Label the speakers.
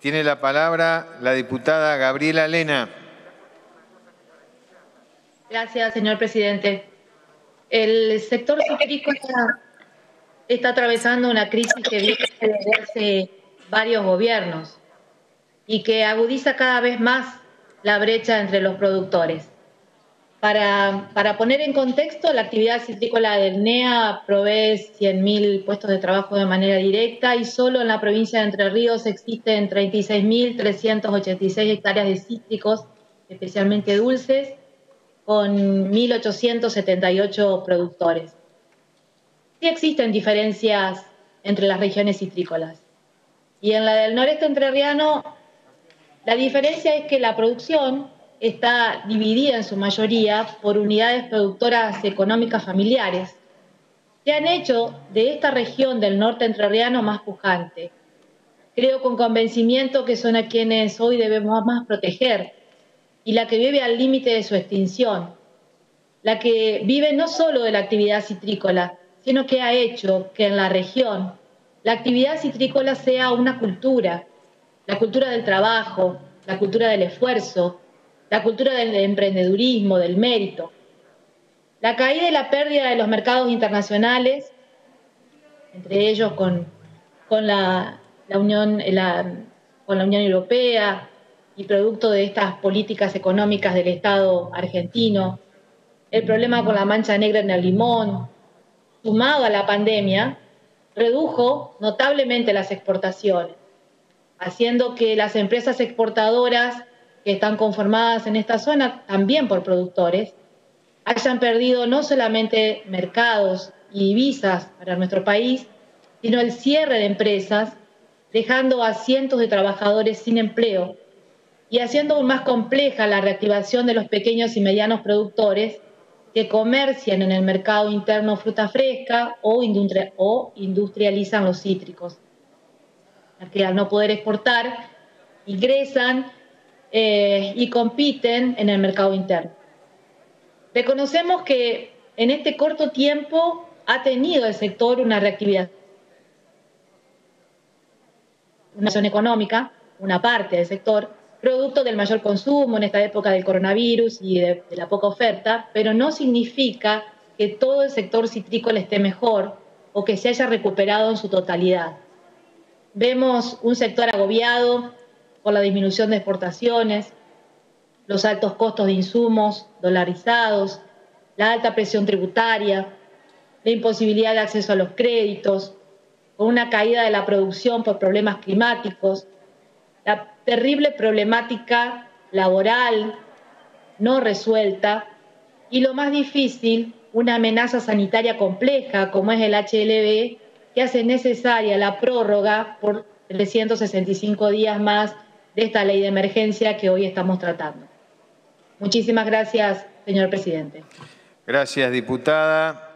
Speaker 1: Tiene la palabra la diputada Gabriela Lena.
Speaker 2: Gracias, señor presidente. El sector citrícola está atravesando una crisis que viene desde hace varios gobiernos y que agudiza cada vez más la brecha entre los productores. Para poner en contexto, la actividad citrícola del NEA provee 100.000 puestos de trabajo de manera directa y solo en la provincia de Entre Ríos existen 36.386 hectáreas de cítricos, especialmente dulces, con 1.878 productores. Sí existen diferencias entre las regiones citrícolas. Y en la del noreste entrerriano, la diferencia es que la producción está dividida en su mayoría por unidades productoras económicas familiares, que han hecho de esta región del norte entrerriano más pujante. Creo con convencimiento que son a quienes hoy debemos más proteger y la que vive al límite de su extinción, la que vive no solo de la actividad citrícola, sino que ha hecho que en la región la actividad citrícola sea una cultura, la cultura del trabajo, la cultura del esfuerzo, la cultura del emprendedurismo, del mérito. La caída y la pérdida de los mercados internacionales, entre ellos con la Unión Europea y producto de estas políticas económicas del Estado argentino, el problema con la mancha negra en el limón, sumado a la pandemia, redujo notablemente las exportaciones, haciendo que las empresas exportadoras que están conformadas en esta zona, también por productores, hayan perdido no solamente mercados y divisas para nuestro país, sino el cierre de empresas, dejando a cientos de trabajadores sin empleo y haciendo aún más compleja la reactivación de los pequeños y medianos productores que comercian en el mercado interno fruta fresca o industrializan los cítricos, que al no poder exportar ingresan y compiten en el mercado interno. Reconocemos que en este corto tiempo ha tenido el sector una reactivación económica, una parte del sector, producto del mayor consumo en esta época del coronavirus y de la poca oferta, pero no significa que todo el sector citrícola esté mejor o que se haya recuperado en su totalidad. Vemos un sector agobiado por la disminución de exportaciones, los altos costos de insumos dolarizados, la alta presión tributaria, la imposibilidad de acceso a los créditos, con una caída de la producción por problemas climáticos, la terrible problemática laboral no resuelta y, lo más difícil, una amenaza sanitaria compleja como es el HLV, que hace necesaria la prórroga por 365 días más de esta ley de emergencia que hoy estamos tratando. Muchísimas gracias, señor presidente.
Speaker 1: Gracias, diputada.